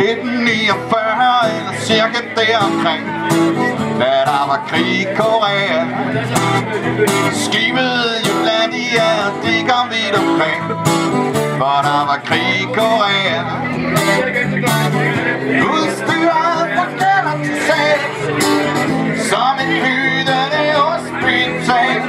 1949 eller cirka deromkring, da der var krig i Korea. Skibet Jutlandia, det kom vidt omkring, for der var krig i Korea. Udstyret forgælder til sag, som en hydende hospital.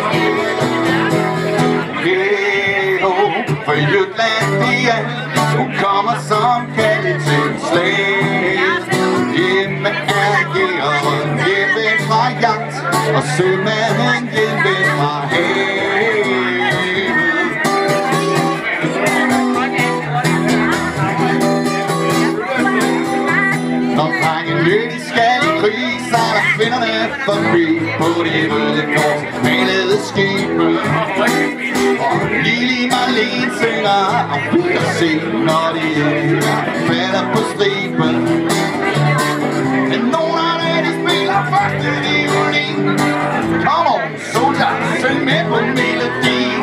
For Jutlandia, hun kommer som kvalitetsslag. Hjemme er jægeren, hjemme fra jagt, og sømanden hjemme fra havet. Når drengen lykkes skal i krig, så er der kvinderne forbi på de røde kors malede skibe. Og Lili Marlene synger, og vi kan se, når de falder på striben. Men nogle af de spiller første violin. Kom on, soldier, syng med på melodien.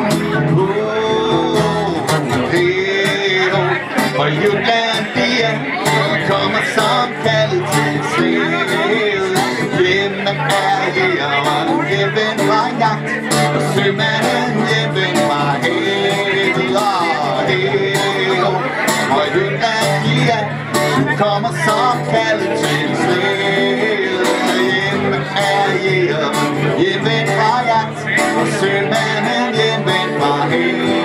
For Jutlandia kommer som kaldet til slæde. Hjemme er jægeren, hjemme fra jagt, og sømanden hjemme fra havet. For Jutlandia kommer som kaldet til slæde. Hjemme er jægeren, hjemme fra jagt, og sømanden hjemme fra havet.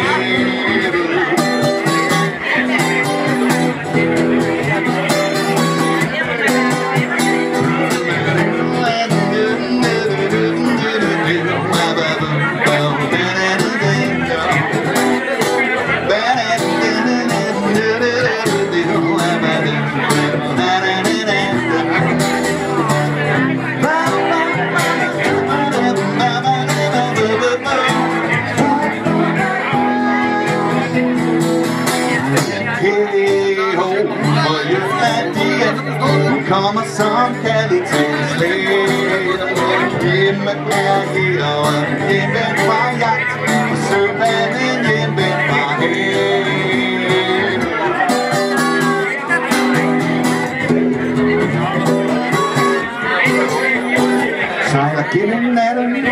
Kommer som kaldet til slæde. Hjemme er jægeren, hjemme fra jagt, og sømanden hjemme fra havet. Sejler gennem natten